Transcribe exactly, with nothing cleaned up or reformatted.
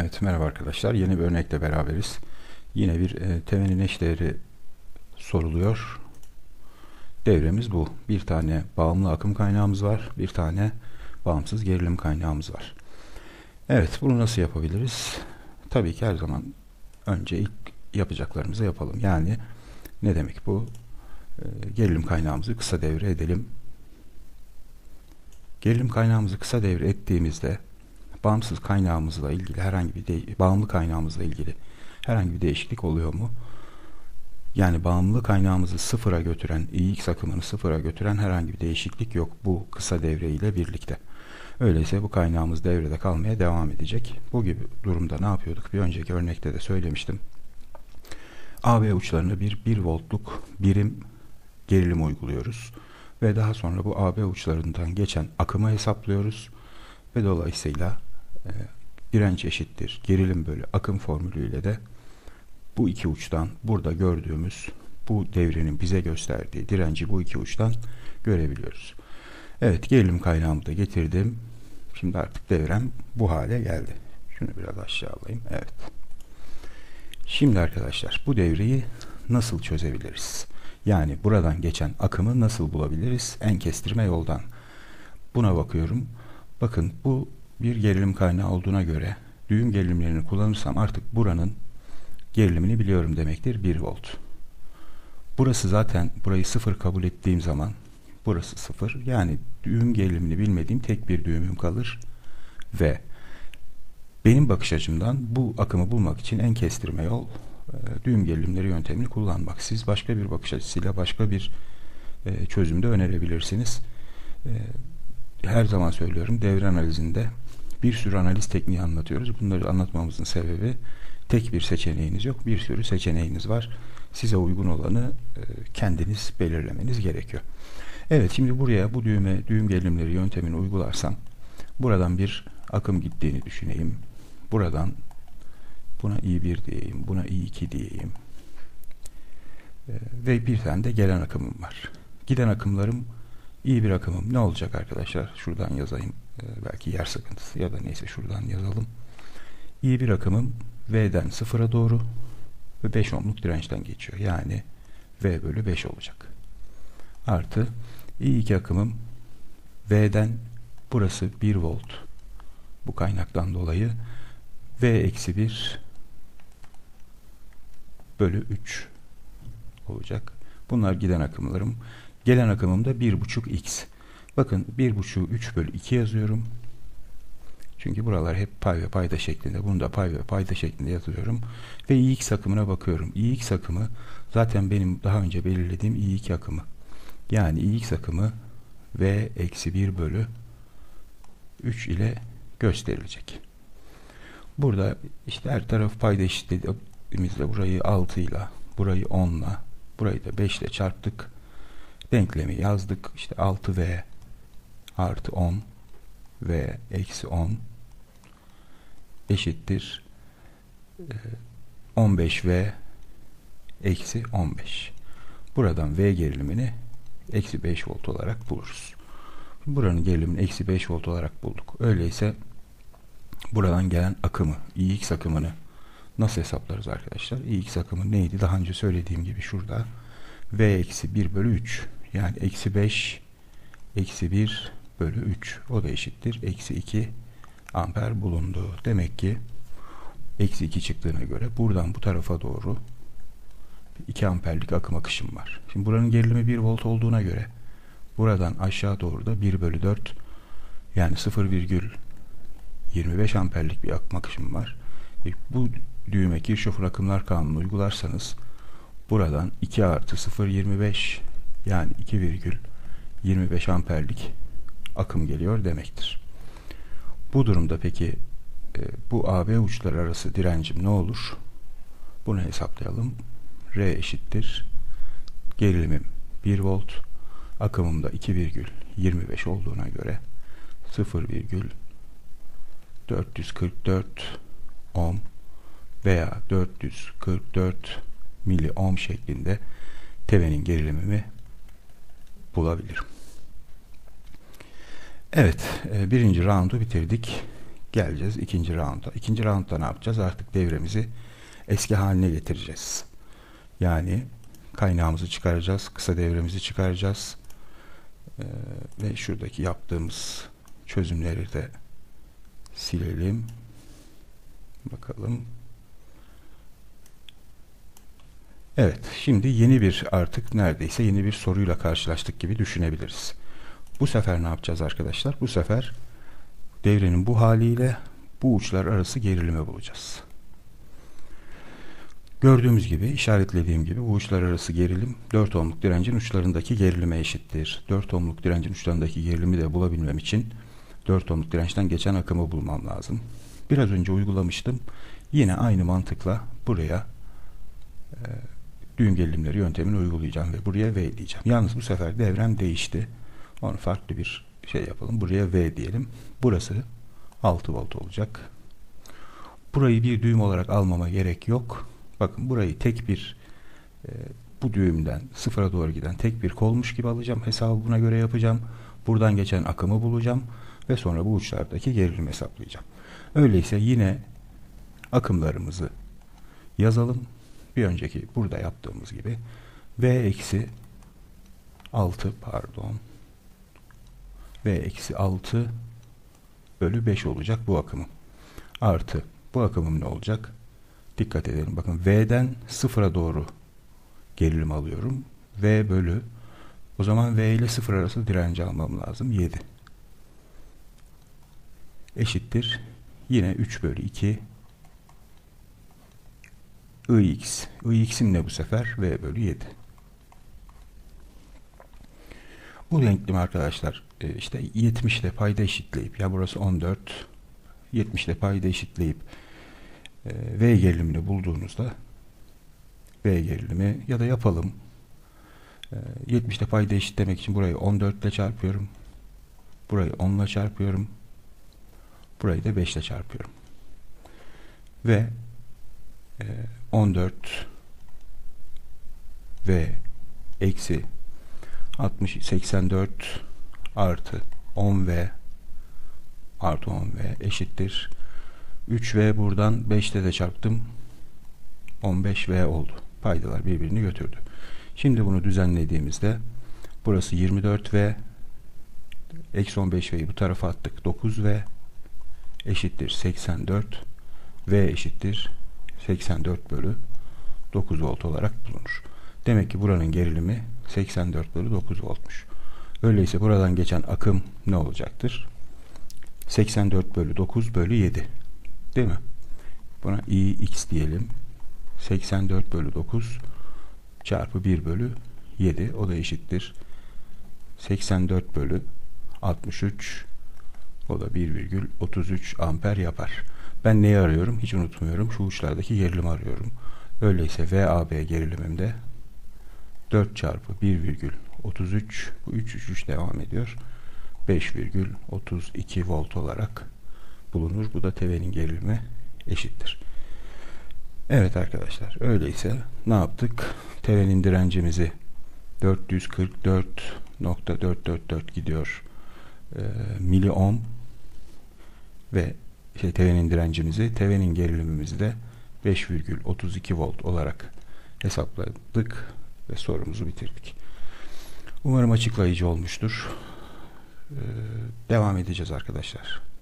Evet, merhaba arkadaşlar. Yeni bir örnekle beraberiz. Yine bir e, temenin eş değeri soruluyor. Devremiz bu. Bir tane bağımlı akım kaynağımız var. Bir tane bağımsız gerilim kaynağımız var. Evet, bunu nasıl yapabiliriz? Tabii ki her zaman önce ilk yapacaklarımızı yapalım. Yani ne demek bu? E, gerilim kaynağımızı kısa devre edelim. Gerilim kaynağımızı kısa devre ettiğimizde bağımsız kaynağımızla ilgili herhangi bir de, bağımlı kaynağımızla ilgili herhangi bir değişiklik oluyor mu? Yani bağımlı kaynağımızı sıfıra götüren, ix akımını sıfıra götüren herhangi bir değişiklik yok bu kısa devre ile birlikte. Öyleyse bu kaynağımız devrede kalmaya devam edecek. Bu gibi durumda ne yapıyorduk? Bir önceki örnekte de söylemiştim. A B uçlarına bir bir voltluk birim gerilim uyguluyoruz. Ve daha sonra bu A B uçlarından geçen akımı hesaplıyoruz. Ve dolayısıyla e, direnç eşittir gerilim bölü akım formülüyle de bu iki uçtan burada gördüğümüz bu devrenin bize gösterdiği direnci bu iki uçtan görebiliyoruz. Evet, gerilim kaynağımı da getirdim. Şimdi artık devrem bu hale geldi. Şunu biraz aşağı alayım. Evet. Şimdi arkadaşlar bu devreyi nasıl çözebiliriz? Yani buradan geçen akımı nasıl bulabiliriz? En kestirme yoldan. Buna bakıyorum. Bakın bu bir gerilim kaynağı olduğuna göre düğüm gerilimlerini kullanırsam artık buranın gerilimini biliyorum demektir. bir volt. Burası zaten burayı sıfır kabul ettiğim zaman burası sıfır. Yani düğüm gerilimini bilmediğim tek bir düğümüm kalır ve benim bakış açımdan bu akımı bulmak için en kestirme yol düğüm gerilimleri yöntemini kullanmak. Siz başka bir bakış açısıyla başka bir çözümde önerebilirsiniz. Her zaman söylüyorum, devre analizinde bir sürü analiz tekniği anlatıyoruz. Bunları anlatmamızın sebebi tek bir seçeneğiniz yok. Bir sürü seçeneğiniz var. Size uygun olanı kendiniz belirlemeniz gerekiyor. Evet, şimdi buraya bu düğme düğüm gerilimleri yöntemini uygularsam buradan bir akım gittiğini düşüneyim. Buradan buna i bir diyeyim. Buna i iki diyeyim. Ve bir tane de gelen akımım var. Giden akımlarım İyi bir akımım ne olacak arkadaşlar? Şuradan yazayım. Ee, belki yer sıkıntısı ya da neyse şuradan yazalım. İyi bir akımım V'den sıfıra doğru ve beş ohmluk dirençten geçiyor. Yani V bölü beş olacak. Artı İ iki akımım V'den burası bir volt. Bu kaynaktan dolayı V eksi bir bölü üç olacak. Bunlar giden akımlarım. Gelen akımımda bir buçuk x. Bakın bir buçuğu üç bölü iki yazıyorum. Çünkü buralar hep pay ve payda şeklinde. Bunu da pay ve payda şeklinde yazıyorum. Ve ix akımına bakıyorum. ix akımı zaten benim daha önce belirlediğim i iki akımı. Yani ix akımı v eksi bir bölü üç ile gösterilecek. Burada işte her taraf payda eşitlediğimizde burayı altı ile, burayı on ile, burayı da beş ile çarptık. Denklemi yazdık. İşte altı v artı on v eksi on eşittir on beş v eksi on beş. Buradan v gerilimini eksi beş volt olarak buluruz. Buranın gerilimini eksi beş volt olarak bulduk. Öyleyse buradan gelen akımı, ix akımını nasıl hesaplarız arkadaşlar? ix akımı neydi? Daha önce söylediğim gibi şurada v eksi bir bölü üç. Yani eksi beş eksi bir bölü üç. O da eşittir. Eksi iki amper bulundu. Demek ki eksi iki çıktığına göre buradan bu tarafa doğru iki amperlik akım akışım var. Şimdi buranın gerilimi bir volt olduğuna göre buradan aşağı doğru da bir bölü dört yani sıfır virgül yirmi beş amperlik bir akım akışım var. E bu düğme Kirchhoff'un akımlar kanunu uygularsanız buradan iki artı sıfır virgül yirmi beş yani iki virgül yirmi beş amperlik akım geliyor demektir. Bu durumda peki e, bu A B uçları arası direncim ne olur? Bunu hesaplayalım. R eşittir. Gerilimim bir volt. Akımım da iki virgül yirmi beş olduğuna göre sıfır virgül dört yüz kırk dört ohm veya dört yüz kırk dört mili ohm şeklinde tevenin gerilimimi bulabilirim. Evet, birinci roundu bitirdik. geleceğiz ikinci rounda. İkinci roundda ne yapacağız? Artık devremizi eski haline getireceğiz. Yani kaynağımızı çıkaracağız. Kısa devremizi çıkaracağız. Ee, ve şuradaki yaptığımız çözümleri de silelim. Bakalım. Evet, şimdi yeni bir artık neredeyse yeni bir soruyla karşılaştık gibi düşünebiliriz. Bu sefer ne yapacağız arkadaşlar? Bu sefer devrenin bu haliyle bu uçlar arası gerilimi bulacağız. Gördüğümüz gibi, işaretlediğim gibi bu uçlar arası gerilim dört ohmluk direncin uçlarındaki gerilime eşittir. dört ohmluk direncin uçlarındaki gerilimi de bulabilmem için dört ohmluk dirençten geçen akımı bulmam lazım. Biraz önce uygulamıştım. Yine aynı mantıkla buraya e, düğüm gerilimleri yöntemini uygulayacağım ve buraya V diyeceğim. Yalnız bu sefer devrem değişti. Onu farklı bir şey yapalım. Buraya V diyelim. Burası altı volt olacak. Burayı bir düğüm olarak almama gerek yok. Bakın burayı tek bir e, bu düğümden sıfıra doğru giden tek bir kolmuş gibi alacağım. Hesabı buna göre yapacağım. Buradan geçen akımı bulacağım. Ve sonra bu uçlardaki gerilimi hesaplayacağım. Öyleyse yine akımlarımızı yazalım. Bir önceki burada yaptığımız gibi V eksi altı pardon V eksi altı bölü beş olacak bu akımım. Artı bu akımım ne olacak? Dikkat edelim. Bakın V'den sıfıra doğru gerilim alıyorum. V bölü o zaman V ile sıfır arası direnci almam lazım. yedi eşittir. Yine üç bölü iki Ix. Ix'im ne bu sefer? V bölü yedi. Bu denklemi arkadaşlar işte yetmiş ile payda eşitleyip ya burası on dört yetmiş ile payda eşitleyip V gerilimini bulduğunuzda V gerilimi ya da yapalım yetmiş ile payda eşitlemek için burayı on dört ile çarpıyorum. Burayı on ile çarpıyorum. Burayı da beş ile çarpıyorum. Ve on dört ve eksi altmış seksen dört artı on V artı on V eşittir. üç V buradan beş ile de çarptım. on beş V oldu. Paydalar birbirini götürdü. Şimdi bunu düzenlediğimizde burası yirmi dört V eksi on beş V'yi bu tarafa attık. dokuz V eşittir seksen dört V eşittir seksen dört bölü dokuz volt olarak bulunur. Demek ki buranın gerilimi seksen dört bölü dokuz voltmuş. Öyleyse buradan geçen akım ne olacaktır? seksen dört bölü dokuz bölü yedi. Değil mi? Buna Ix diyelim. seksen dört bölü dokuz çarpı bir bölü yedi. O da eşittir seksen dört bölü altmış üç. O da bir virgül otuz üç amper yapar. Ben neyi arıyorum? Hiç unutmuyorum. Şu uçlardaki gerilimi arıyorum. Öyleyse V A B gerilimimde dört çarpı bir virgül otuz üç, bu üç üç üç devam ediyor. beş virgül otuz iki volt olarak bulunur. Bu da T V'nin gerilimi eşittir. Evet arkadaşlar. Öyleyse ne yaptık? T V'nin direncimizi dört yüz kırk dört nokta dört dört dört gidiyor. E, mili ohm ve şey, T V'nin direncimizi, T V'nin gerilimimizi de beş virgül otuz iki volt olarak hesapladık ve sorumuzu bitirdik. Umarım açıklayıcı olmuştur. Ee, devam edeceğiz arkadaşlar.